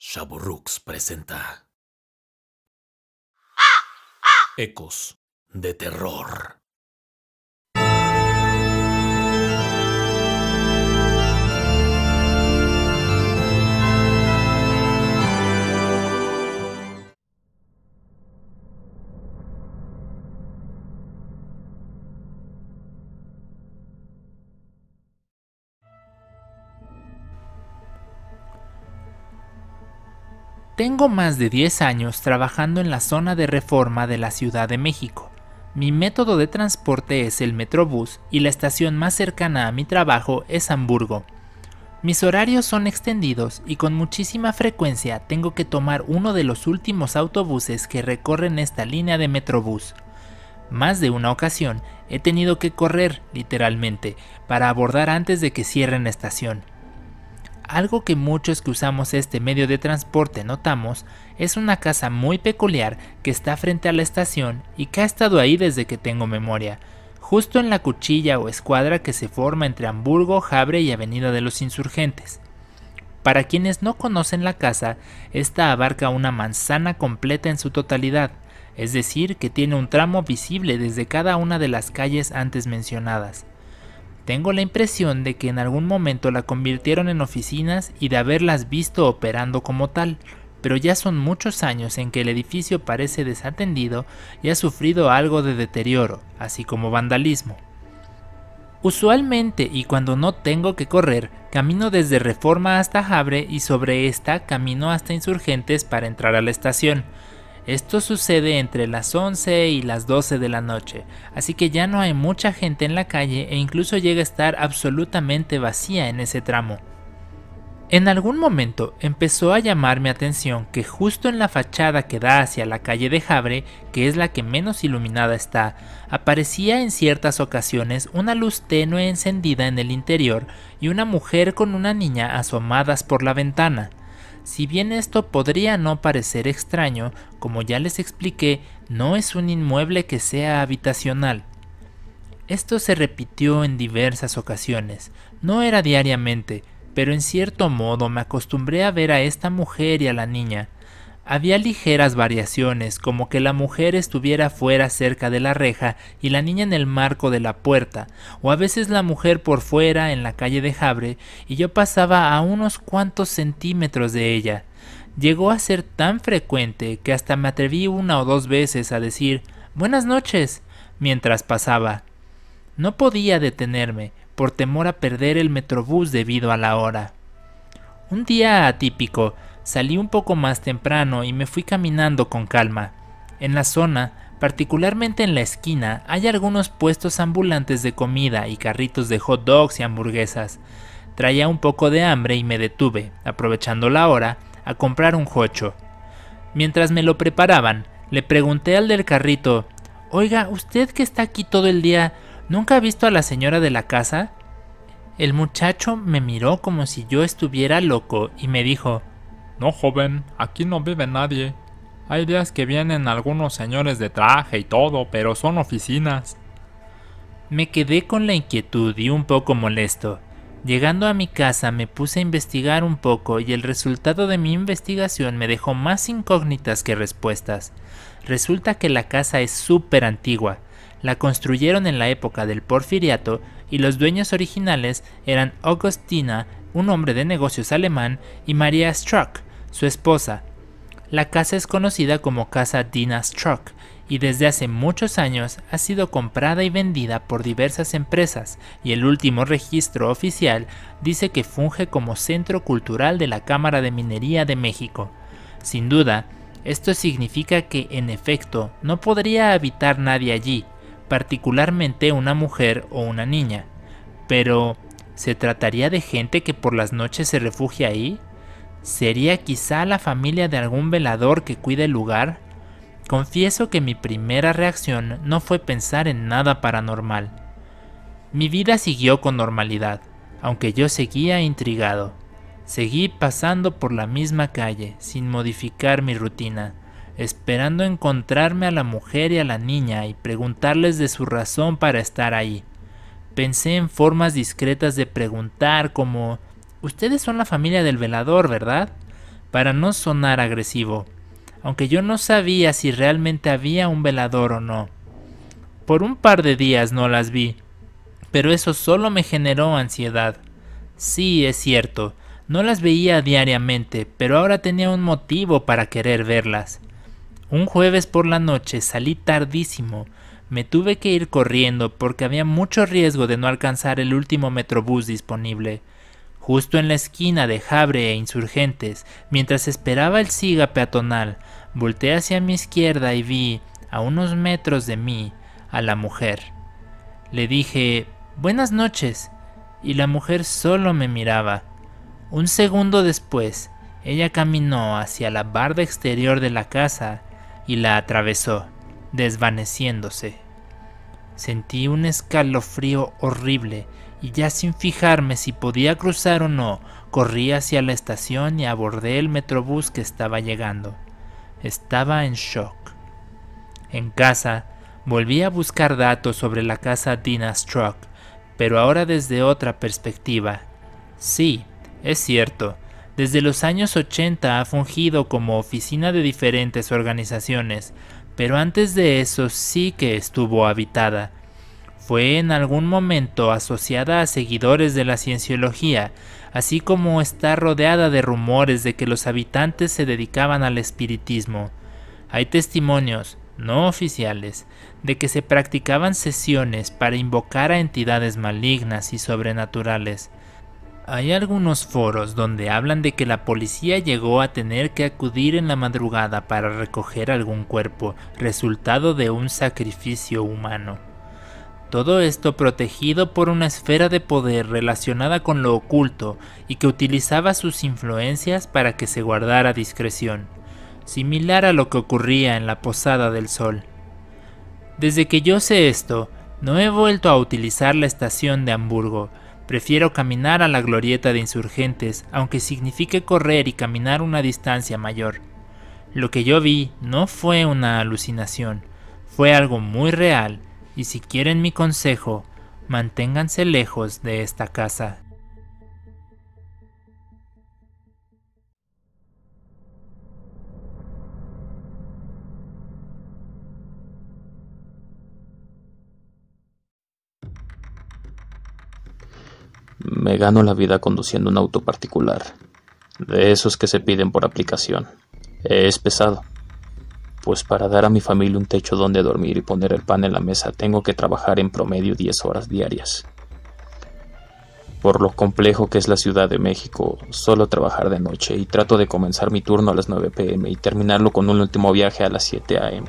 Shaburrux presenta Ecos de Terror. Tengo más de 10 años trabajando en la zona de Reforma de la Ciudad de México. Mi método de transporte es el Metrobús y la estación más cercana a mi trabajo es Hamburgo. Mis horarios son extendidos y con muchísima frecuencia tengo que tomar uno de los últimos autobuses que recorren esta línea de Metrobús. Más de una ocasión he tenido que correr, literalmente, para abordar antes de que cierren la estación. Algo que muchos que usamos este medio de transporte notamos es una casa muy peculiar que está frente a la estación y que ha estado ahí desde que tengo memoria, justo en la cuchilla o escuadra que se forma entre Hamburgo, Habre y Avenida de los Insurgentes. Para quienes no conocen la casa, esta abarca una manzana completa en su totalidad, es decir, que tiene un tramo visible desde cada una de las calles antes mencionadas. Tengo la impresión de que en algún momento la convirtieron en oficinas y de haberlas visto operando como tal, pero ya son muchos años en que el edificio parece desatendido y ha sufrido algo de deterioro, así como vandalismo. Usualmente y cuando no tengo que correr, camino desde Reforma hasta Habre y sobre esta camino hasta Insurgentes para entrar a la estación. Esto sucede entre las 11 y las 12 de la noche, así que ya no hay mucha gente en la calle e incluso llega a estar absolutamente vacía en ese tramo. En algún momento empezó a llamar mi atención que justo en la fachada que da hacia la calle de Habre, que es la que menos iluminada está, aparecía en ciertas ocasiones una luz tenue encendida en el interior y una mujer con una niña asomadas por la ventana. Si bien esto podría no parecer extraño, como ya les expliqué, no es un inmueble que sea habitacional. Esto se repitió en diversas ocasiones, no era diariamente, pero en cierto modo me acostumbré a ver a esta mujer y a la niña. Había ligeras variaciones, como que la mujer estuviera fuera cerca de la reja y la niña en el marco de la puerta, o a veces la mujer por fuera en la calle de Habre y yo pasaba a unos cuantos centímetros de ella. Llegó a ser tan frecuente que hasta me atreví una o dos veces a decir «Buenas noches» mientras pasaba. No podía detenerme, por temor a perder el Metrobús debido a la hora. Un día atípico, salí un poco más temprano y me fui caminando con calma. En la zona, particularmente en la esquina, hay algunos puestos ambulantes de comida y carritos de hot dogs y hamburguesas. Traía un poco de hambre y me detuve, aprovechando la hora, a comprar un jocho. Mientras me lo preparaban, le pregunté al del carrito, «Oiga, usted que está aquí todo el día, ¿nunca ha visto a la señora de la casa?» El muchacho me miró como si yo estuviera loco y me dijo, «No, joven, aquí no vive nadie. Hay días que vienen algunos señores de traje y todo, pero son oficinas». Me quedé con la inquietud y un poco molesto. Llegando a mi casa me puse a investigar un poco y el resultado de mi investigación me dejó más incógnitas que respuestas. Resulta que la casa es súper antigua. La construyeron en la época del Porfiriato y los dueños originales eran Augustina, un hombre de negocios alemán, y Maria Struck, su esposa. La casa es conocida como Casa Dina Struck y desde hace muchos años ha sido comprada y vendida por diversas empresas y el último registro oficial dice que funge como centro cultural de la Cámara de Minería de México. Sin duda, esto significa que en efecto no podría habitar nadie allí, particularmente una mujer o una niña. Pero, ¿se trataría de gente que por las noches se refugia ahí? ¿Sería quizá la familia de algún velador que cuida el lugar? Confieso que mi primera reacción no fue pensar en nada paranormal. Mi vida siguió con normalidad, aunque yo seguía intrigado. Seguí pasando por la misma calle, sin modificar mi rutina, esperando encontrarme a la mujer y a la niña y preguntarles de su razón para estar ahí. Pensé en formas discretas de preguntar como «Ustedes son la familia del velador, ¿verdad?», para no sonar agresivo, aunque yo no sabía si realmente había un velador o no. Por un par de días no las vi, pero eso solo me generó ansiedad. Sí, es cierto, no las veía diariamente, pero ahora tenía un motivo para querer verlas. Un jueves por la noche salí tardísimo. Me tuve que ir corriendo porque había mucho riesgo de no alcanzar el último metrobús disponible. Justo en la esquina de Habre e Insurgentes, mientras esperaba el siga peatonal, volteé hacia mi izquierda y vi, a unos metros de mí, a la mujer. Le dije, «Buenas noches», y la mujer solo me miraba. Un segundo después, ella caminó hacia la barda exterior de la casa y la atravesó, desvaneciéndose. Sentí un escalofrío horrible y ya sin fijarme si podía cruzar o no, corrí hacia la estación y abordé el metrobús que estaba llegando. Estaba en shock. En casa, volví a buscar datos sobre la casa Dinah Strock, pero ahora desde otra perspectiva. Sí, es cierto, desde los años 80 ha fungido como oficina de diferentes organizaciones, pero antes de eso sí que estuvo habitada. Fue en algún momento asociada a seguidores de la cienciología, así como está rodeada de rumores de que los habitantes se dedicaban al espiritismo. Hay testimonios, no oficiales, de que se practicaban sesiones para invocar a entidades malignas y sobrenaturales. Hay algunos foros donde hablan de que la policía llegó a tener que acudir en la madrugada para recoger algún cuerpo, resultado de un sacrificio humano. Todo esto protegido por una esfera de poder relacionada con lo oculto y que utilizaba sus influencias para que se guardara discreción, similar a lo que ocurría en la Posada del Sol. Desde que yo sé esto, no he vuelto a utilizar la estación de Hamburgo. Prefiero caminar a la glorieta de Insurgentes, aunque signifique correr y caminar una distancia mayor. Lo que yo vi no fue una alucinación, fue algo muy real, y si quieren mi consejo, manténganse lejos de esta casa. Me gano la vida conduciendo un auto particular, de esos que se piden por aplicación. Es pesado, pues para dar a mi familia un techo donde dormir y poner el pan en la mesa tengo que trabajar en promedio 10 horas diarias. Por lo complejo que es la Ciudad de México, suelo trabajar de noche y trato de comenzar mi turno a las 9 p.m. y terminarlo con un último viaje a las 7 a.m.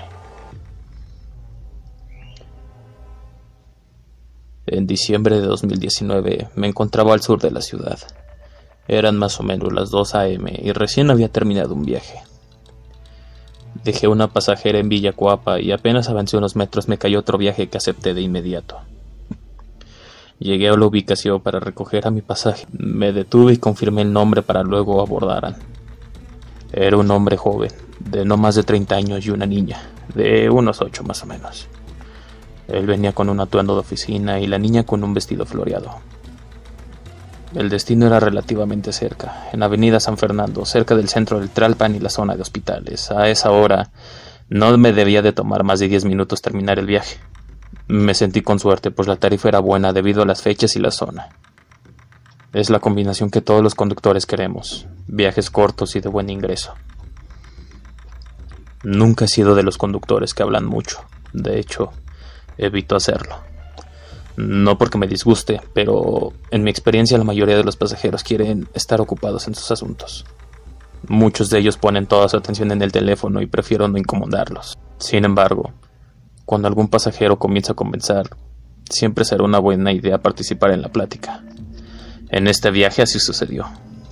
En diciembre de 2019 me encontraba al sur de la ciudad. Eran más o menos las 2 a.m. y recién había terminado un viaje. Dejé una pasajera en Villa Coapa y apenas avancé unos metros me cayó otro viaje que acepté de inmediato. Llegué a la ubicación para recoger a mi pasaje. Me detuve y confirmé el nombre para luego abordaran. Era un hombre joven, de no más de 30 años y una niña, de unos 8 más o menos. Él venía con un atuendo de oficina y la niña con un vestido floreado. El destino era relativamente cerca, en Avenida San Fernando, cerca del centro del Tlalpan y la zona de hospitales. A esa hora no me debía de tomar más de 10 minutos terminar el viaje. Me sentí con suerte, pues la tarifa era buena debido a las fechas y la zona. Es la combinación que todos los conductores queremos, viajes cortos y de buen ingreso. Nunca he sido de los conductores que hablan mucho, de hecho, evito hacerlo. No porque me disguste, pero en mi experiencia la mayoría de los pasajeros quieren estar ocupados en sus asuntos. Muchos de ellos ponen toda su atención en el teléfono y prefiero no incomodarlos. Sin embargo, cuando algún pasajero comienza a conversar, siempre será una buena idea participar en la plática. En este viaje así sucedió.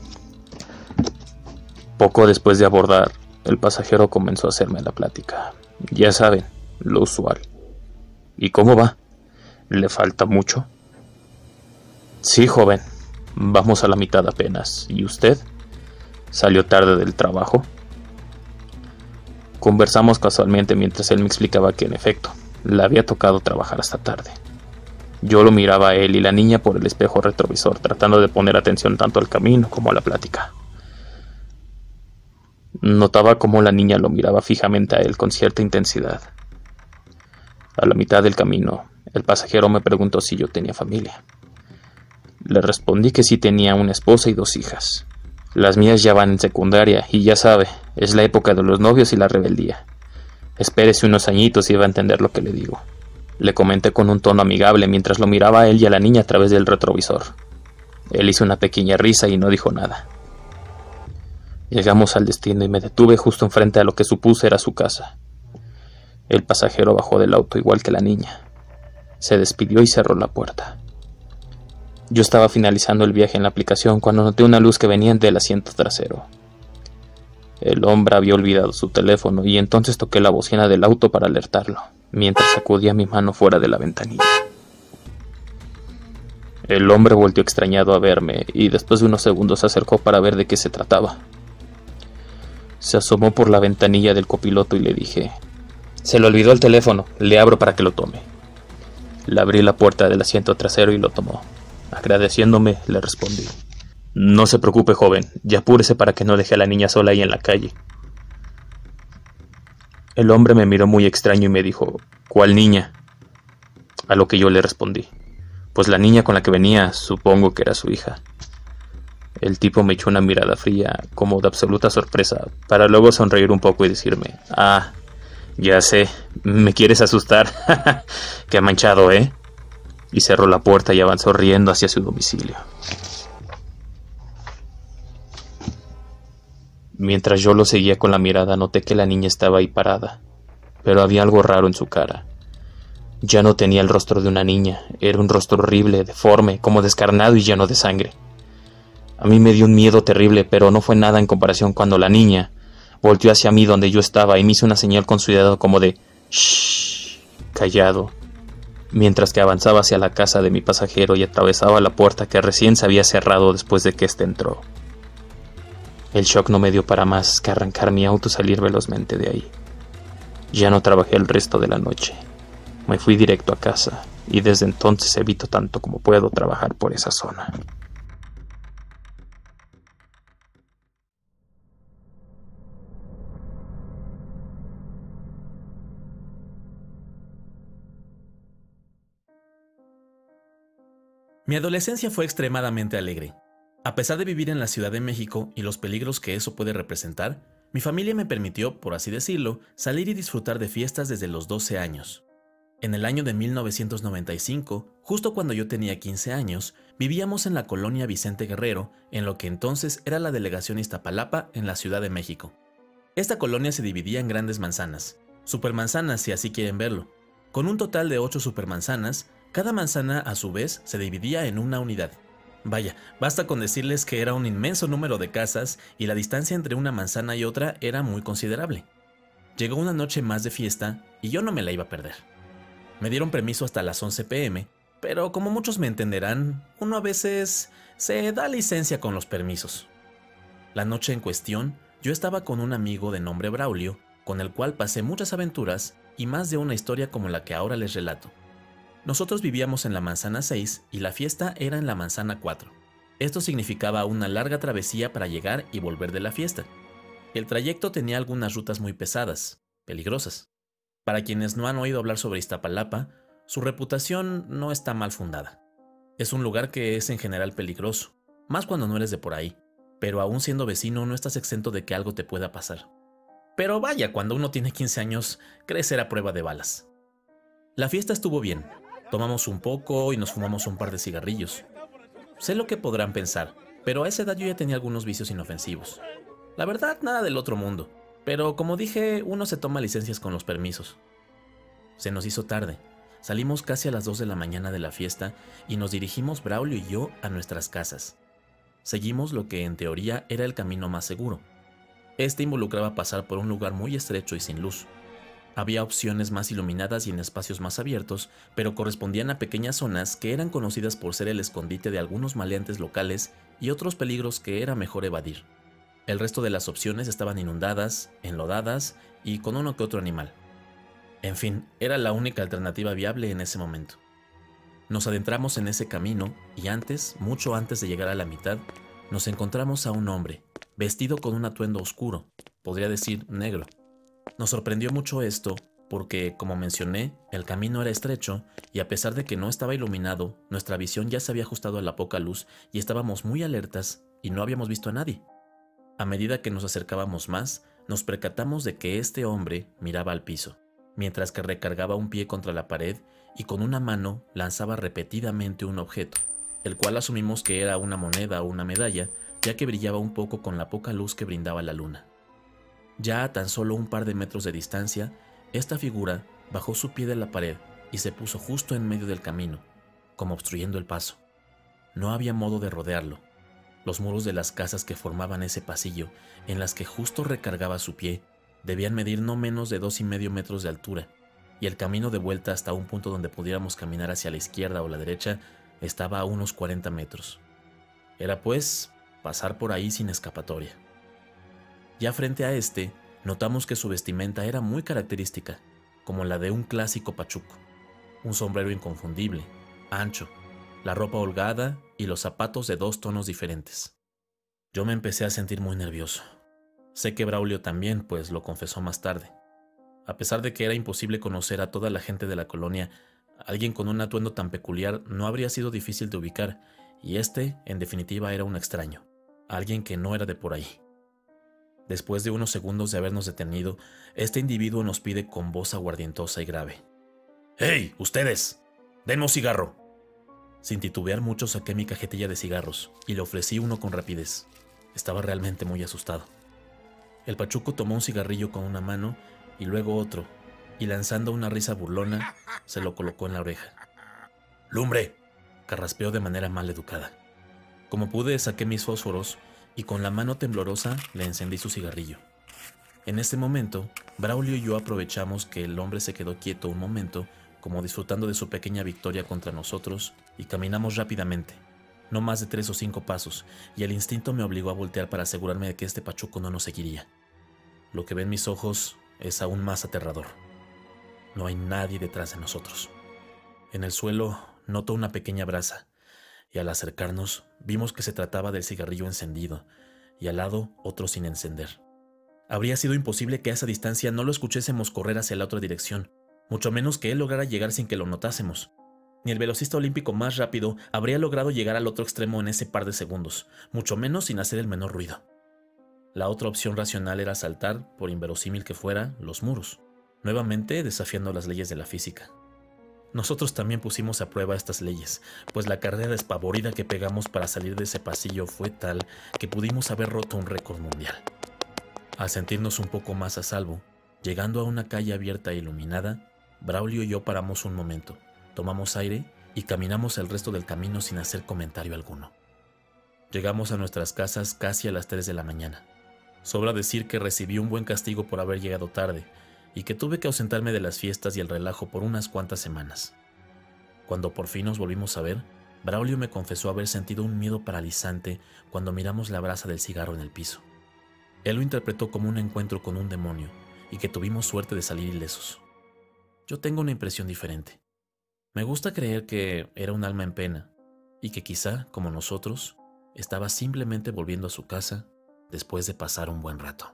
Poco después de abordar, el pasajero comenzó a hacerme la plática. Ya saben, lo usual. ¿Y cómo va? ¿Le falta mucho? Sí, joven. Vamos a la mitad apenas. ¿Y usted? ¿Salió tarde del trabajo? Conversamos casualmente mientras él me explicaba que, en efecto, le había tocado trabajar hasta tarde. Yo lo miraba a él y la niña por el espejo retrovisor, tratando de poner atención tanto al camino como a la plática. Notaba cómo la niña lo miraba fijamente a él con cierta intensidad. A la mitad del camino, el pasajero me preguntó si yo tenía familia. Le respondí que sí tenía una esposa y 2 hijas. Las mías ya van en secundaria y ya sabe, es la época de los novios y la rebeldía. Espérese unos añitos y va a entender lo que le digo. Le comenté con un tono amigable mientras lo miraba a él y a la niña a través del retrovisor. Él hizo una pequeña risa y no dijo nada. Llegamos al destino y me detuve justo enfrente a lo que supuse era su casa. El pasajero bajó del auto igual que la niña. Se despidió y cerró la puerta. Yo estaba finalizando el viaje en la aplicación cuando noté una luz que venía del asiento trasero. El hombre había olvidado su teléfono y entonces toqué la bocina del auto para alertarlo, mientras sacudía mi mano fuera de la ventanilla. El hombre volteó extrañado a verme y después de unos segundos se acercó para ver de qué se trataba. Se asomó por la ventanilla del copiloto y le dije: «Se le olvidó el teléfono, le abro para que lo tome». Le abrí la puerta del asiento trasero y lo tomó. Agradeciéndome, le respondí: «No se preocupe, joven, ya apúrese para que no deje a la niña sola ahí en la calle». El hombre me miró muy extraño y me dijo: «¿Cuál niña?». A lo que yo le respondí: «Pues la niña con la que venía, supongo que era su hija». El tipo me echó una mirada fría, como de absoluta sorpresa, para luego sonreír un poco y decirme: «Ah, ya sé, me quieres asustar, qué manchado, ¿eh?». Y cerró la puerta y avanzó riendo hacia su domicilio. Mientras yo lo seguía con la mirada, noté que la niña estaba ahí parada, pero había algo raro en su cara. Ya no tenía el rostro de una niña, era un rostro horrible, deforme, como descarnado y lleno de sangre. A mí me dio un miedo terrible, pero no fue nada en comparación cuando la niña volteó hacia mí donde yo estaba y me hizo una señal con su dedo como de «shh», callado, mientras que avanzaba hacia la casa de mi pasajero y atravesaba la puerta que recién se había cerrado después de que éste entró. El shock no me dio para más que arrancar mi auto y salir velozmente de ahí. Ya no trabajé el resto de la noche. Me fui directo a casa y desde entonces evito tanto como puedo trabajar por esa zona. Mi adolescencia fue extremadamente alegre. A pesar de vivir en la Ciudad de México y los peligros que eso puede representar, mi familia me permitió, por así decirlo, salir y disfrutar de fiestas desde los 12 años. En el año de 1995, justo cuando yo tenía 15 años, vivíamos en la colonia Vicente Guerrero, en lo que entonces era la delegación Iztapalapa en la Ciudad de México. Esta colonia se dividía en grandes manzanas, supermanzanas si así quieren verlo, con un total de 8 supermanzanas. Cada manzana, a su vez, se dividía en una unidad. Vaya, basta con decirles que era un inmenso número de casas y la distancia entre una manzana y otra era muy considerable. Llegó una noche más de fiesta y yo no me la iba a perder. Me dieron permiso hasta las 11 p.m., pero como muchos me entenderán, uno a veces se da licencia con los permisos. La noche en cuestión, yo estaba con un amigo de nombre Braulio, con el cual pasé muchas aventuras y más de una historia como la que ahora les relato. Nosotros vivíamos en la manzana 6 y la fiesta era en la manzana 4. Esto significaba una larga travesía para llegar y volver de la fiesta. El trayecto tenía algunas rutas muy pesadas, peligrosas. Para quienes no han oído hablar sobre Iztapalapa, su reputación no está mal fundada. Es un lugar que es en general peligroso, más cuando no eres de por ahí, pero aún siendo vecino no estás exento de que algo te pueda pasar. Pero vaya, cuando uno tiene 15 años, crecer a prueba de balas. La fiesta estuvo bien. Tomamos un poco y nos fumamos un par de cigarrillos. Sé lo que podrán pensar, pero a esa edad yo ya tenía algunos vicios inofensivos. La verdad, nada del otro mundo, pero como dije, uno se toma licencias con los permisos. Se nos hizo tarde. Salimos casi a las 2 de la mañana de la fiesta y nos dirigimos Braulio y yo a nuestras casas. Seguimos lo que en teoría era el camino más seguro. Este involucraba pasar por un lugar muy estrecho y sin luz. Había opciones más iluminadas y en espacios más abiertos, pero correspondían a pequeñas zonas que eran conocidas por ser el escondite de algunos maleantes locales y otros peligros que era mejor evadir. El resto de las opciones estaban inundadas, enlodadas y con uno que otro animal. En fin, era la única alternativa viable en ese momento. Nos adentramos en ese camino y antes, mucho antes de llegar a la mitad, nos encontramos a un hombre, vestido con un atuendo oscuro, podría decir negro. Nos sorprendió mucho esto porque, como mencioné, el camino era estrecho y a pesar de que no estaba iluminado, nuestra visión ya se había ajustado a la poca luz y estábamos muy alertas y no habíamos visto a nadie. A medida que nos acercábamos más, nos percatamos de que este hombre miraba al piso, mientras que recargaba un pie contra la pared y con una mano lanzaba repetidamente un objeto, el cual asumimos que era una moneda o una medalla, ya que brillaba un poco con la poca luz que brindaba la luna. Ya a tan solo un par de metros de distancia, esta figura bajó su pie de la pared y se puso justo en medio del camino, como obstruyendo el paso. No había modo de rodearlo. Los muros de las casas que formaban ese pasillo, en las que justo recargaba su pie, debían medir no menos de 2,5 metros de altura, y el camino de vuelta hasta un punto donde pudiéramos caminar hacia la izquierda o la derecha estaba a unos 40 metros. Era pues pasar por ahí sin escapatoria. Ya frente a este, notamos que su vestimenta era muy característica, como la de un clásico pachuco. Un sombrero inconfundible, ancho, la ropa holgada y los zapatos de 2 tonos diferentes. Yo me empecé a sentir muy nervioso. Sé que Braulio también, pues lo confesó más tarde. A pesar de que era imposible conocer a toda la gente de la colonia, alguien con un atuendo tan peculiar no habría sido difícil de ubicar, y este, en definitiva, era un extraño, alguien que no era de por ahí. Después de unos segundos de habernos detenido, este individuo nos pide con voz aguardientosa y grave: «¡Hey, ustedes! ¡Denme un cigarro!». Sin titubear mucho saqué mi cajetilla de cigarros y le ofrecí uno con rapidez. Estaba realmente muy asustado. El pachuco tomó un cigarrillo con una mano y luego otro, y lanzando una risa burlona, se lo colocó en la oreja. «¡Lumbre!», carraspeó de manera mal educada. Como pude, saqué mis fósforos y con la mano temblorosa le encendí su cigarrillo. En ese momento, Braulio y yo aprovechamos que el hombre se quedó quieto un momento, como disfrutando de su pequeña victoria contra nosotros, y caminamos rápidamente, no más de 3 o 5 pasos, y el instinto me obligó a voltear para asegurarme de que este pachuco no nos seguiría. Lo que ven mis ojos es aún más aterrador. No hay nadie detrás de nosotros. En el suelo noto una pequeña brasa, y al acercarnos vimos que se trataba del cigarrillo encendido, y al lado otro sin encender. Habría sido imposible que a esa distancia no lo escuchásemos correr hacia la otra dirección, mucho menos que él lograra llegar sin que lo notásemos. Ni el velocista olímpico más rápido habría logrado llegar al otro extremo en ese par de segundos, mucho menos sin hacer el menor ruido. La otra opción racional era saltar, por inverosímil que fuera, los muros, nuevamente desafiando las leyes de la física. Nosotros también pusimos a prueba estas leyes, pues la carrera despavorida que pegamos para salir de ese pasillo fue tal que pudimos haber roto un récord mundial. Al sentirnos un poco más a salvo, llegando a una calle abierta e iluminada, Braulio y yo paramos un momento, tomamos aire y caminamos el resto del camino sin hacer comentario alguno. Llegamos a nuestras casas casi a las 3 de la mañana. Sobra decir que recibí un buen castigo por haber llegado tarde y que tuve que ausentarme de las fiestas y el relajo por unas cuantas semanas. Cuando por fin nos volvimos a ver, Braulio me confesó haber sentido un miedo paralizante cuando miramos la brasa del cigarro en el piso. Él lo interpretó como un encuentro con un demonio y que tuvimos suerte de salir ilesos. Yo tengo una impresión diferente. Me gusta creer que era un alma en pena y que quizá, como nosotros, estaba simplemente volviendo a su casa después de pasar un buen rato.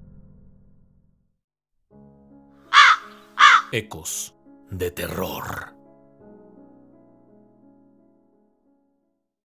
Ecos de terror.